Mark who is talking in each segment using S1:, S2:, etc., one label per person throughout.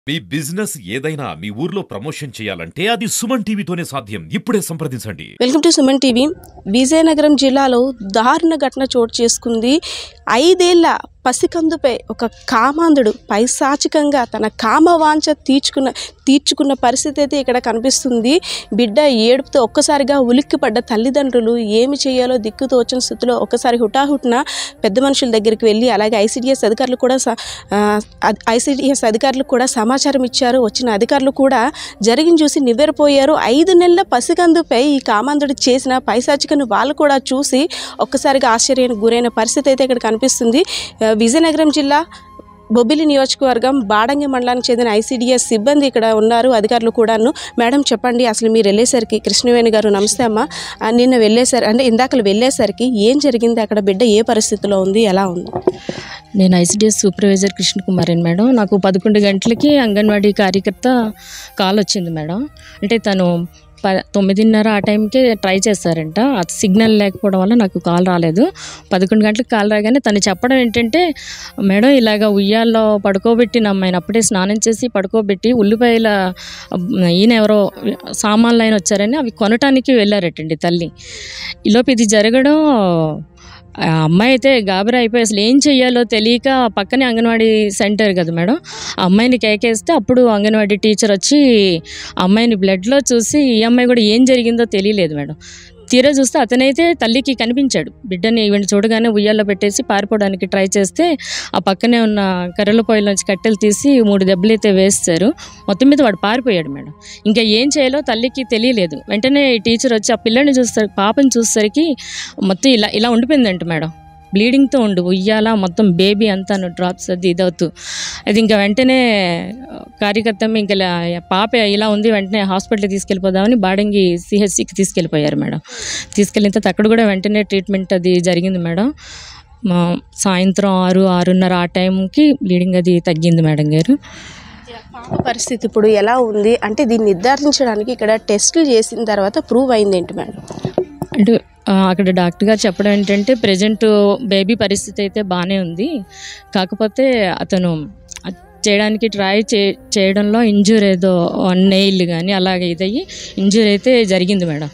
S1: మీ business ఏదైనా మీ ఊర్లో promotion చేయాలంటే అది సుమన్ టీవీతోనే సాధ్యం. ఇప్పుడే సంప్రదించండి.
S2: Welcome to Suman TV. Vizianagaram జిల్లాలో దారుణ ఘటన చోటు చేసుకుంది. 5 ఏళ్ల పసికందుపై ఒక కామాంధుడు పైశాచికంగా తన కామవాంఛ తీర్చుకున్న పరిస్థితి అయితే ఇక్కడ కనిపిస్తుంది. బిడ్డ ఏడుపుతో ఒక్కసారిగా ఉలిక్కిపడ్డ తల్లిదండ్రులు ఏమి చేయాలో దిక్కుతోచిన స్థితిలో ఒక్కసారి హుటాహుటిన పెద్ద మనుషుల దగ్గరికి వెళ్ళి అలాగే ఐసిడిఎస్ అధికారులు కూడా సమాచారం ఇచ్చారు. వచ్చిన అధికారులు కూడా జరిగింది చూసి నివ్వెరపోయారు. 5 నెలల పసికందుపై ఈ కామాంధుడు చేసిన పైశాచికను వాళ్ళు కూడా చూసి ఒక్కసారిగా ఆశ్చర్యానికి గురైన పరిస్థితి అయితే ఇక్కడ కనిపిస్తుంది. విజయనగరం జిల్లా బొబ్బిలి నియోజకవర్గం బాడంగి మండలానికి చెందిన ఐసిడిఎస్ సిబ్బంది ఇక్కడ ఉన్నారు, అధికారులు కూడాను. మేడం చెప్పండి, అసలు మీరు వెళ్ళేసరికి కృష్ణవేణి గారు నమస్తే అమ్మ. నిన్న ఇందాకలు వెళ్ళేసరికి ఏం జరిగింది, అక్కడ బిడ్డ ఏ పరిస్థితిలో ఉంది, ఎలా ఉంది?
S3: నేను ఐసిడిఎస్ సూపర్వైజర్ కృష్ణకుమారిని మేడం. నాకు 11 గంటలకి అంగన్వాడీ కార్యకర్త కాల్ వచ్చింది మేడం. అంటే తను 9:30 ఆ టైంకే ట్రై చేశారంట. అది సిగ్నల్ లేకపోవడం వల్ల నాకు కాల్ రాలేదు. 11 గంటలకు కాల్ రాగానే తను చెప్పడం ఏంటంటే, మేడం ఇలాగ ఉయ్యాల్లో పడుకోబెట్టిన అమ్మాయిని అప్పుడే స్నానం చేసి పడుకోబెట్టి ఉల్లిపాయల ఈయన ఎవరో సామాన్లు అయిన వచ్చారని అవి కొనటానికి వెళ్ళారటండి తల్లి. ఈలోపు ఇది జరగడం అమ్మాయి అయితే గాబరా అయిపోయి అసలు ఏం చెయ్యాలో తెలియక పక్కనే అంగన్వాడీ సెంటర్ కదా మేడం, ఆ అమ్మాయిని కేకేస్తే అప్పుడు అంగన్వాడీ టీచర్ వచ్చి అమ్మాయిని బ్లడ్లో చూసి ఈ అమ్మాయి కూడా ఏం జరిగిందో తెలియలేదు మేడం. తీరా చూస్తే అతనైతే తల్లికి కనిపించాడు. బిడ్డని ఈవెంట్ చూడగానే ఉయ్యాల్లో పెట్టేసి పారిపోవడానికి ట్రై చేస్తే ఆ పక్కనే ఉన్న కర్రల పొయ్యిల నుంచి కట్టెలు తీసి 3 దెబ్బలు అయితే వేస్తారు. మొత్తం మీద వాడు పారిపోయాడు మేడం. ఇంకా ఏం చేయాలో తల్లికి తెలియలేదు. వెంటనే టీచర్ వచ్చి ఆ పిల్లని పాపని చూసేసరికి మొత్తం ఇలా ఉండిపోయిందంట మేడం. బ్లీడింగ్తో ఉండు ఉయ్యాల మొత్తం బేబీ అంతా డ్రాప్స్ అది ఇదవుతూ అది ఇంకా వెంటనే కార్యకర్త ఇంకా పాప ఇలా ఉంది, వెంటనే హాస్పిటల్కి తీసుకెళ్ళిపోదామని బాడంగి సిహెచ్సికి తీసుకెళ్ళిపోయారు మేడం. తీసుకెళ్ళిన తర్వాత అక్కడ కూడా వెంటనే ట్రీట్మెంట్ అది జరిగింది మేడం. సాయంత్రం 6-6:30 ఆ టైంకి బ్లీడింగ్ అది తగ్గింది మేడం గారు.
S2: పరిస్థితి ఇప్పుడు ఎలా ఉంది అంటే దీన్ని నిర్ధారించడానికి ఇక్కడ టెస్టులు చేసిన తర్వాత ప్రూవ్ అయింది ఏంటి మేడం?
S3: అంటే అక్కడ డాక్టర్ గారు చెప్పడం ఏంటంటే ప్రజెంట్ బేబీ పరిస్థితి అయితే బాగానే ఉంది, కాకపోతే అతను చేయడానికి ట్రై చేయడంలో ఇంజూర్ ఏదో నెయిల్ కానీ అలాగే ఇదయ్యి ఇంజూర్ అయితే జరిగింది మేడం.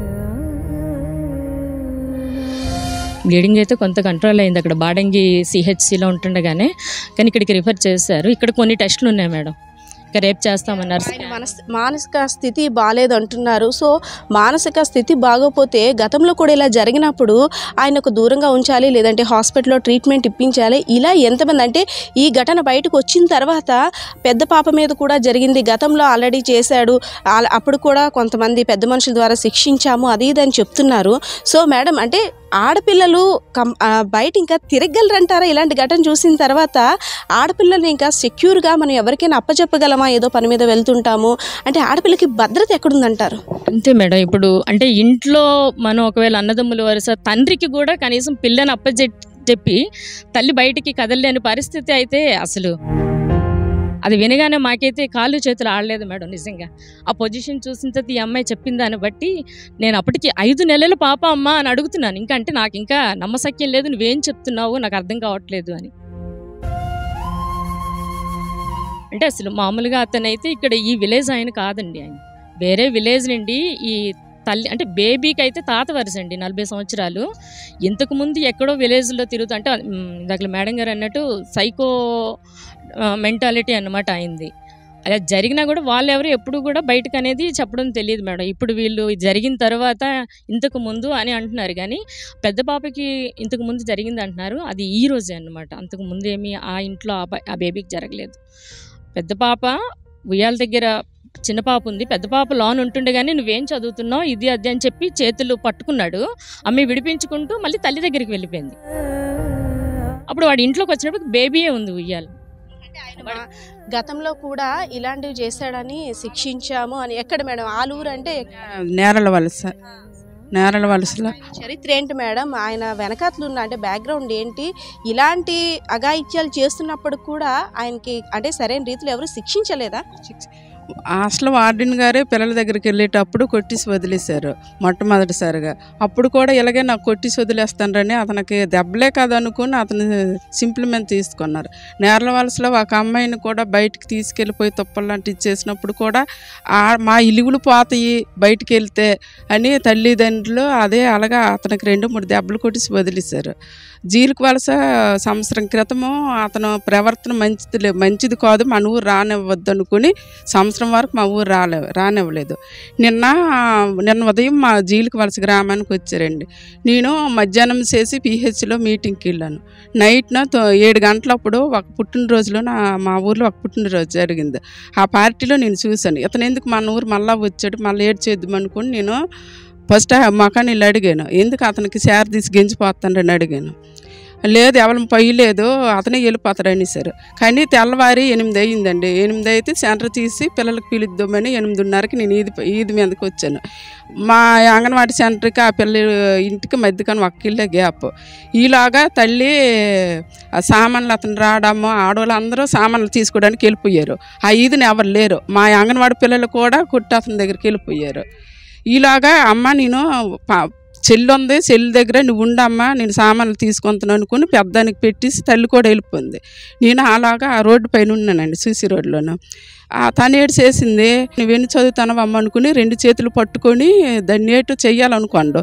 S3: బ్లీడింగ్ అయితే కొంత కంట్రోల్ అయింది అక్కడ బాడంగి సిహెచ్సిలో ఉంటుండగానే, కానీ ఇక్కడికి రిఫర్ చేశారు. ఇక్కడ కొన్ని టెస్టులు ఉన్నాయి మేడం, రేపు చేస్తామన్నారు.
S2: మానసిక స్థితి బాగాలేదు అంటున్నారు. సో మానసిక స్థితి బాగోపోతే గతంలో కూడా ఇలా జరిగినప్పుడు ఆయనకు దూరంగా ఉంచాలి, లేదంటే హాస్పిటల్లో ట్రీట్మెంట్ ఇప్పించాలి. ఇలా ఎంతమంది అంటే ఈ ఘటన బయటకు వచ్చిన తర్వాత పెద్ద పాప మీద కూడా జరిగింది, గతంలో ఆల్రెడీ చేశాడు, అప్పుడు కూడా కొంతమంది పెద్ద మనుషుల ద్వారా శిక్షించాము అది ఇదని చెప్తున్నారు. సో మేడం అంటే ఆడపిల్లలు బయట ఇంకా తిరగలరంటారా? ఇలాంటి ఘటన చూసిన తర్వాత ఆడపిల్లల్ని ఇంకా సెక్యూర్గా మనం ఎవరికైనా అప్పచెప్పగలమా? ఏదో పని మీద వెళ్తుంటాము అంటే ఆడపిల్లకి భద్రత ఎక్కడుందంటారు?
S3: అంతే మేడం. ఇప్పుడు అంటే ఇంట్లో మనం ఒకవేళ అన్నదమ్ముల వరుస తండ్రికి కూడా కనీసం పిల్లని అప్పచెప్పి తల్లి బయటికి కదలలేని పరిస్థితి అయితే అసలు అది వినగానే మాకైతే కాళ్ళు చేతులు ఆడలేదు మేడం. నిజంగా ఆ పొజిషన్ చూసిన తర్వాత ఈ అమ్మాయి చెప్పిన దాన్ని బట్టి నేను అప్పటికి 5 నెలల పాప అమ్మ అని అడుగుతున్నాను. ఇంకా అంటే నాకు ఇంకా నమ్మశక్యం లేదు, నువ్వేం చెప్తున్నావు నాకు అర్థం కావట్లేదు అని. అంటే అసలు మామూలుగా అతనైతే ఇక్కడ ఈ విలేజ్ ఆయన కాదండి, ఆయన వేరే విలేజ్ నుండి ఈ తల్లి అంటే బేబీకి అయితే తాత వరుస అండి, 40 సంవత్సరాలు. ఇంతకుముందు ఎక్కడో విలేజ్లో తిరుగుతూ అంటే ఇందాక మేడం గారు అన్నట్టు సైకో మెంటాలిటీ అన్నమాట అయింది. అలా జరిగినా కూడా వాళ్ళెవరు ఎప్పుడు కూడా బయటకు అనేది చెప్పడం తెలియదు మేడం. ఇప్పుడు వీళ్ళు జరిగిన తర్వాత ఇంతకు ముందు అని అంటున్నారు, కానీ పెద్ద పాపకి ఇంతకు ముందు జరిగింది అంటున్నారు. అది ఈ రోజే అన్నమాట, అంతకు ముందు ఏమి ఆ ఇంట్లో ఆ బేబీకి జరగలేదు. పెద్ద పాప ఉయ్యాల దగ్గర చిన్న పాప ఉంది, పెద్ద పాప లోన్ ఉంటుండే కానీ నువ్వేం చదువుతున్నావు ఇది అది అని చెప్పి చేతులు పట్టుకున్నాడు. అమ్మాయి విడిపించుకుంటూ మళ్ళీ తల్లి దగ్గరికి వెళ్ళిపోయింది. అప్పుడు వాడి ఇంట్లోకి వచ్చినప్పుడు బేబీయే ఉంది ఉయ్యాల.
S2: గతంలో కూడా ఇలాంటివి చేశాడని శిక్షించాము అని. ఎక్కడ మేడం ఆలూరు అంటే?
S4: నేరల వలసలో.
S2: చరిత్ర ఏంటి మేడం? ఆయన వెనకాతలు ఉన్న అంటే బ్యాక్గ్రౌండ్ ఏంటి? ఇలాంటి అఘాయిత్యాలు చేస్తున్నప్పుడు కూడా ఆయనకి అంటే సరైన రీతిలో ఎవరు శిక్షించలేదా?
S4: హాస్టల్ వార్డెన్ గారే పిల్లల దగ్గరికి వెళ్ళేటప్పుడు కొట్టిసి వదిలేశారు మొట్టమొదటిసారిగా. అప్పుడు కూడా ఇలాగే నాకు కొట్టిసి వదిలేస్తానని అతనికి దెబ్బలే కాదనుకుని అతను సింపుల్ మీద తీసుకున్నారు. నేరల వలసలో ఒక అమ్మాయిని కూడా బయటికి తీసుకెళ్ళిపోయి తుప్పలు లాంటి ఇచ్చేసినప్పుడు కూడా మా ఇలుగులు పోతాయి బయటికి వెళ్తే అని తల్లిదండ్రులు అదే అలాగా అతనికి 2-3 దెబ్బలు కొట్టిసి వదిలేశారు. జీలుకు వలస సంవత్సరం క్రితము అతను ప్రవర్తన మంచిది కాదు, మన ఊరు రానివ్వద్దు అనుకుని సంవత్సరం వరకు మా ఊరు రానివ్వలేదు. నిన్న ఉదయం మా జీలుకు వలస గ్రామానికి వచ్చారండి. నేను మధ్యాహ్నం చేసి పిహెచ్లో మీటింగ్కి వెళ్ళాను. నైట్న 7 గంటలప్పుడు ఒక పుట్టినరోజులో మా ఊర్లో ఒక పుట్టినరోజు జరిగింది. ఆ పార్టీలో నేను చూశాను. ఇతను ఎందుకు మన ఊరు మళ్ళీ వచ్చాడు, మళ్ళీ ఏడు చేద్దాం అనుకుని నేను ఫస్ట్ మొఖాన్ని వెళ్ళి అడిగాను, ఎందుకు అతనికి శారీ తీసి గెంజిపోతానని అడిగాను. లేదు ఎవరి పొయ్యలేదు, అతనే వెళ్ళిపోతాడు అనేసారు. కానీ తెల్లవారి 8 అయ్యిందండి. 8 అయితే సెంటర్ తీసి పిల్లలకి పిలుద్దామని 8:30కి నేను ఈది మీదకి వచ్చాను. మా అంగన్వాడీ సెంటర్కి ఆ పిల్ల ఇంటికి మధ్యకని ఒక ఇల్లే గ్యాప్. ఈలాగా తల్లి సామాన్లు అతను రావడము, ఆడవాళ్ళు అందరూ సామాన్లు తీసుకోవడానికి వెళ్ళిపోయారు. ఆ ఈదిని ఎవరు లేరు. మా అంగన్వాడీ పిల్లలు కూడా కుట్టి అతని దగ్గరికి వెళ్ళిపోయారు. ఈలాగా అమ్మ నేను చెల్లి ఉంది, చెల్లి దగ్గర నువ్వు ఉండమ్మా నేను సామాన్లు తీసుకుంటాను అనుకుని పెద్దానికి పెట్టేసి తల్లి కూడా వెళ్ళిపోయింది. నేను అలాగా ఆ రోడ్డు పైన ఉన్నానండి, సీసీ రోడ్లోను. తను ఏడు చేసింది, నువ్వెన్ని చదువుతానవమ్మ అనుకుని 2 చేతులు పట్టుకొని దాన్ని ఏటు చెయ్యాలనుకోండు.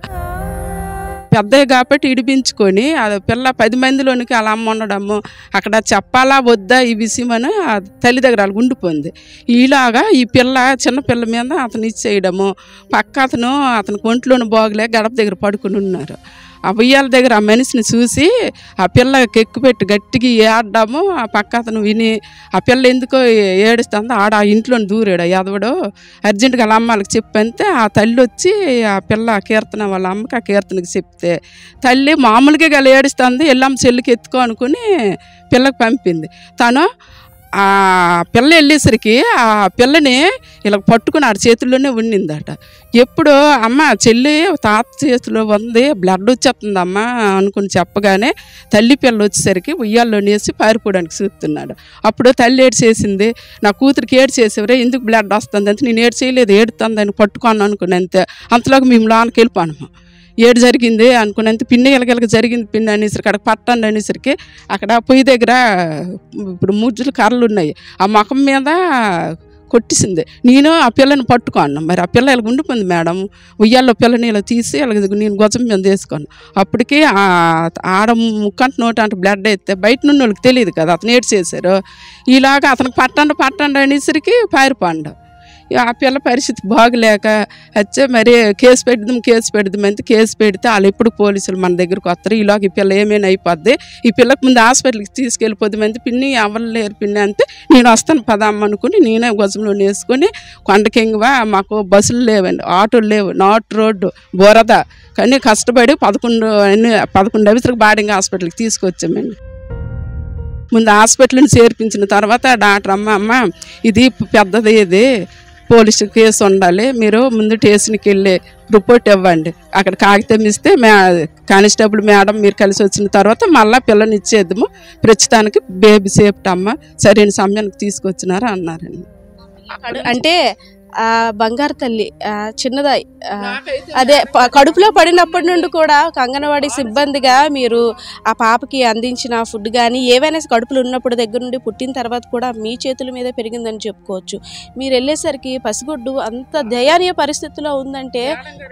S4: పెద్దవి కాబట్టి ఇడిపించుకొని అది పిల్ల 10 మందిలోనికి అలా అమ్మ ఉండడము, అక్కడ చెప్పాలా వద్దా ఈ విషయం అని తల్లి దగ్గర అలా ఉండిపోయింది. ఈలాగా ఈ పిల్ల చిన్న పిల్ల మీద అతను ఇచ్చేయడము, పక్క అతను ఒంట్లోని బాగులే గడప దగ్గర పడుకుని ఉన్నారు. ఆ ఉయ్యాల దగ్గర ఆ మనిషిని చూసి ఆ పిల్లకి ఎక్కుపెట్టి గట్టిగా ఏడ్డాము. ఆ పక్క అతను విని ఆ పిల్ల ఎందుకో ఏడుస్తుందో ఆ ఇంట్లోని దూరాడు ఎదవడు. అర్జెంటుగా వాళ్ళ అమ్మాళ్ళకి చెప్పంతే ఆ తల్లి వచ్చి ఆ పిల్ల కీర్తన వాళ్ళ అమ్మకి ఆ కీర్తనకి చెప్తే తల్లి మామూలుగా గల ఏడుస్తుంది, ఎల్లమ్మ చెల్లికి ఎత్తుకో అనుకుని పిల్లకి పంపింది. తను ఆ పిల్ల వెళ్ళేసరికి ఆ పిల్లని ఇలా పట్టుకుని ఆడ చేతుల్లోనే ఉండిందట. ఎప్పుడు అమ్మ చెల్లి తాత చేతిలో ఉంది, బ్లడ్ వచ్చేస్తుందమ్మా అనుకుని చెప్పగానే తల్లి పిల్ల వచ్చేసరికి ఉయ్యాల్లో నేసి పారిపోవడానికి చూస్తున్నాడు. అప్పుడు తల్లి ఏడు చేసింది, నా కూతురికి ఏడు చేసేవరే ఎందుకు బ్లడ్ వస్తుంది అంటే నేను ఏడు చేయలేదు, ఏడుతుందని పట్టుకోను అనుకుని అంతే. అంతలోకి మేము లోనికి వెళ్ళిపోయాము. ఏడు జరిగింది అనుకున్నంత పిన్ని ఎలగెలగ జరిగింది పిన్ని అనేసరికి అక్కడ పట్టండి అనేసరికి అక్కడ పొయ్యి దగ్గర ఇప్పుడు ముజ్జులు కర్రలు ఉన్నాయి, ఆ ముఖం మీద కొట్టిసింది. నేను ఆ పిల్లని పట్టుకున్నాను. మరి ఆ పిల్ల ఇలా ఉండిపోయింది మేడం. ఉయ్యాల్లో పిల్లని ఇలా తీసి ఇలా నేను గొజం మీద వేసుకున్నాను. అప్పటికి ఆడ ముక్కంట నోటి అంటే బ్లడ్ అయితే బయట నుండి వాళ్ళకి తెలియదు కదా, అతను ఏడు చేశారు. ఇలాగా అతనికి పట్టండి అనేసరికి పారిపోండు. ఆ పిల్ల పరిస్థితి బాగలేక వచ్చే మరి కేసు పెడదాం అంటే కేసు పెడితే వాళ్ళు ఎప్పుడు పోలీసులు మన దగ్గరకు వస్తారు. ఈలోగా ఈ పిల్ల ఏమైనా అయిపోద్ది, ఈ పిల్లకి ముందు హాస్పిటల్కి తీసుకెళ్ళిపోద్దామంటే పిన్ని ఎవరు లేరు పిన్ని అంటే నేను వస్తాను పదమ్మ అనుకుని నేనే గొజంలో వేసుకొని కొండకింగవా మాకు బస్సులు లేవండి, ఆటోలు లేవు, నాటు రోడ్డు బురద. కానీ కష్టపడి 11 అవిసరికి బాడింగ్ హాస్పిటల్కి తీసుకొచ్చామండి. ముందు హాస్పిటల్ని చేర్పించిన తర్వాత డాక్టర్ అమ్మ ఇది పెద్దది, ఇది పోలీసు కేసు ఉండాలి, మీరు ముందు స్టేషన్కి వెళ్ళి రిపోర్ట్ ఇవ్వండి, అక్కడ కాగితం ఇస్తే కానిస్టేబుల్ మేడం మీరు కలిసి వచ్చిన తర్వాత మళ్ళీ పిల్లని ఇచ్చేద్దాము, ప్రస్తుతానికి బేబీ సేఫ్టీ అమ్మ సరైన సమయానికి తీసుకొచ్చినారు అన్నారండి.
S2: అంటే బంగారు తల్లి చిన్నదా అదే కడుపులో పడినప్పటి నుండి కూడా ఒక అంగన్వాడీ సిబ్బందిగా మీరు ఆ పాపకి అందించిన ఫుడ్ కానీ ఏవైనా కడుపులో ఉన్నప్పుడు దగ్గర నుండి పుట్టిన తర్వాత కూడా మీ చేతుల మీద పెరిగిందని చెప్పుకోవచ్చు. మీరు వెళ్ళేసరికి పసిగుడ్డు అంత దయనీయ పరిస్థితిలో ఉందంటే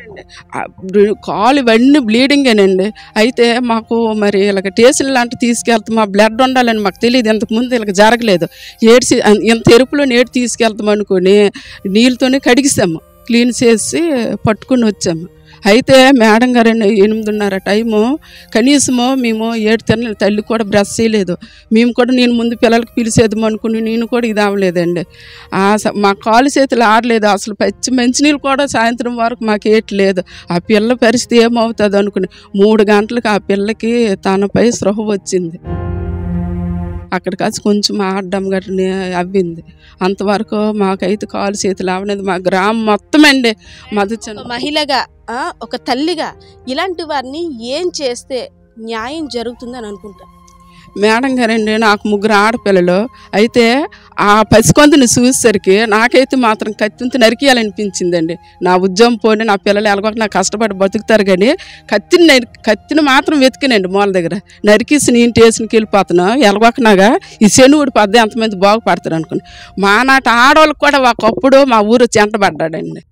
S4: కాలు ఇవన్నీ బ్లీడింగేనండి. అయితే మాకు మరి ఇలాగ టేషన్ లాంటివి తీసుకెళ్తాం, మా బ్లడ్ ఉండాలని మాకు తెలియదు, ఇంతకుముందు ఇలాగ జరగలేదు. ఏడ్చి ఇంత ఎరుపులో నీరు తీసుకెళ్తాం అనుకుని నీళ్ళతోనే కడిగిస్తాము, క్లీన్ చేసి పట్టుకుని వచ్చాము. అయితే మేడం గారు 8:30 టైము కనీసము మేము 7 తిన్న తల్లి కూడా బ్రష్ చేయలేదు. మేము కూడా నేను ముందు పిల్లలకి పిలిచేద్దాం అనుకుని నేను కూడా ఇది అవ్వలేదండి. మా కాలు చేతులు ఆడలేదు అసలు, పచ్చి మంచినీళ్ళు కూడా సాయంత్రం వరకు మాకు ఏట్లేదు. ఆ పిల్ల పరిస్థితి ఏమవుతుంది అనుకుని 3 గంటలకు ఆ పిల్లకి తనపై స్పృహ వచ్చింది. అక్కడికి వచ్చి కొంచెం ఆడడం గట్రా అవ్వింది. అంతవరకు మాకైతే కాలు చేతులు అవలేదు. మా గ్రామం మొత్తం అండి
S2: మహిళగా ఒక తల్లిగా ఇలాంటి వారిని ఏం చేస్తే న్యాయం జరుగుతుందని అనుకుంటారు?
S4: మేడం గారండి నాకు 3 ఆడపిల్లలు. అయితే ఆ పసికొందుని చూసేసరికి నాకైతే మాత్రం కత్తితో నరికేయాలనిపించిందండి. నా ఉద్యోగం పోని నా పిల్లలు ఎలాగో నాకు కష్టపడి బతుకుతారు కానీ కత్తిని మాత్రం వెతికినండి మూల దగ్గర. నరికేసి నేను స్టేషన్కి వెళ్ళిపోతాను ఎలాగొకనాగా ఈ శని ఊడిపోద్ది ఎంతమంది బాగుపడతారు అనుకుని. మా నాటి ఆడవాళ్ళకి కూడా ఒకప్పుడు మా ఊరు చెంటబడ్డాడండి.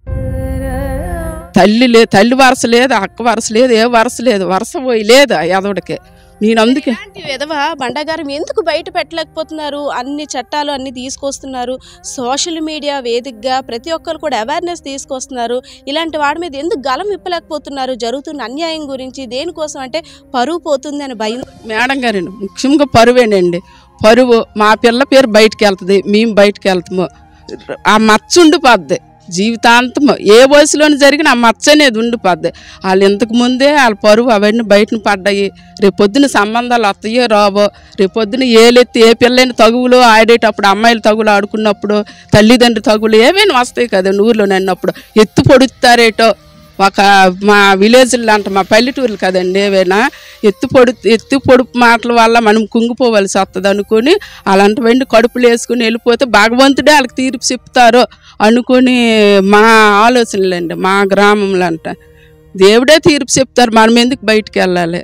S4: తల్లి వరస లేదు, అక్క వరస లేదు, ఏ వరస లేదు, వరస పోయి లేదు ఆ ఎదవడికి. నేను అందుకే
S2: విధవ బండాగారం ఎందుకు బయట పెట్టలేకపోతున్నారు? అన్ని చట్టాలు అన్ని తీసుకొస్తున్నారు, సోషల్ మీడియా వేదికగా ప్రతి ఒక్కరు కూడా అవేర్నెస్ తీసుకొస్తున్నారు. ఇలాంటి వాడి మీద ఎందుకు గలం విప్పలేకపోతున్నారు? జరుగుతున్న అన్యాయం గురించి దేనికోసం అంటే పరువు పోతుంది అని భయం.
S4: మేడం గారండి ముఖ్యంగా పరువేనండి. పరువు మా పిల్ల పేరు బయటికి వెళ్తుంది, మేము బయటికి వెళ్తాము, ఆ మచ్చ ఉండిపోద్ది జీవితాంతం. ఏ వయసులోని జరిగిన ఆ మచ్చ అనేది ఉండిపోద్ది. వాళ్ళు ఇంతకు ముందే వాళ్ళ పరువు అవన్నీ బయటను పడ్డాయి. రేపొద్దున సంబంధాలు వస్తాయో రావో, రేపొద్దున ఏలెత్తి ఏ పిల్లైన తగువులు ఆడేటప్పుడు అమ్మాయిలు తగులు ఆడుకున్నప్పుడు తల్లిదండ్రులు తగులు ఏమైనా వస్తాయి కదండి ఊర్లో నన్నప్పుడు. ఎత్తు పొడుస్తారేటో ఒక మా విలేజ్లో అంట మా పల్లెటూర్లు కదండి ఏవైనా ఎత్తు పొడుపు మాటల వల్ల మనం కుంగిపోవలసి వస్తుంది అనుకుని అలాంటివన్నీ కడుపులు వేసుకుని వెళ్ళిపోతే భగవంతుడే వాళ్ళకి తీర్పు చెప్తారు అనుకుని మా ఆలోచనలండి. మా గ్రామంలో అంట దేవుడే తీర్పు చెప్తారు, మనం ఎందుకు బయటికి వెళ్ళాలి.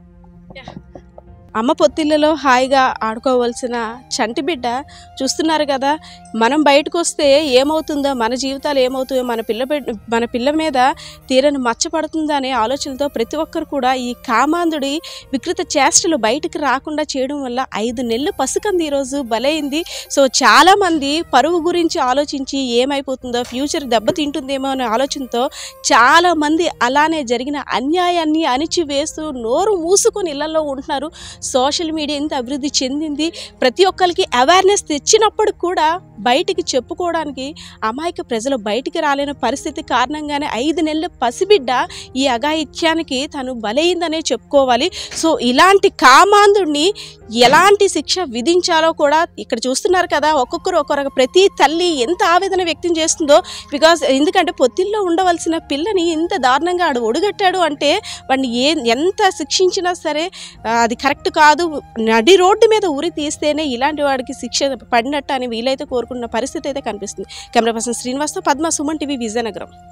S2: అమ్మ పొత్తిళ్ళలో హాయిగా ఆడుకోవాల్సిన చంటి బిడ్డ చూస్తున్నారు కదా. మనం బయటకు వస్తే ఏమవుతుందో, మన జీవితాలు ఏమవుతాయో, మన పిల్ల మీద తీరని మచ్చపడుతుందో అనే ఆలోచనతో ప్రతి ఒక్కరు కూడా ఈ కామాంధుడి వికృత చేష్టలు బయటకు రాకుండా చేయడం వల్ల 5 నెలల పసికంది ఈరోజు బలైంది. సో చాలామంది పరువు గురించి ఆలోచించి ఏమైపోతుందో, ఫ్యూచర్ దెబ్బతింటుందేమో అనే ఆలోచనతో చాలామంది అలానే జరిగిన అన్యాయాన్ని అణిచివేస్తూ నోరు మూసుకొని ఇళ్లలో ఉంటున్నారు. సోషల్ మీడియా ఇంత అభివృద్ధి చెందింది, ప్రతి ఒక్కరికి అవేర్నెస్ తెచ్చినప్పుడు కూడా బయటికి చెప్పుకోవడానికి అమాయక ప్రజలు బయటికి రాలేని పరిస్థితి కారణంగానే 5 నెలల పసిబిడ్డ ఈ అఘాయిత్యానికి తను బలైందనే చెప్పుకోవాలి. సో ఇలాంటి కామాంధుడిని ఎలాంటి శిక్ష విధించాలో కూడా ఇక్కడ చూస్తున్నారు కదా. ఒక్కొక్కరు ప్రతి తల్లి ఎంత ఆవేదన వ్యక్తం చేస్తుందో. ఎందుకంటే పొత్తిల్లో ఉండవలసిన పిల్లని ఇంత దారుణంగా ఆడు ఒడిగట్టాడు అంటే వాడిని ఎంత శిక్షించినా సరే అది కరెక్ట్ కాదు. నడి రోడ్డు మీద ఉరి తీస్తేనే ఇలాంటి వాడికి శిక్ష పడినట్టు అని వీలైతే కోరుకున్న పరిస్థితి అయితే కనిపిస్తుంది. కెమెరా పర్సన్ శ్రీనివాస్తో పద్మ, సుమన్ టీవీ, విజయనగరం.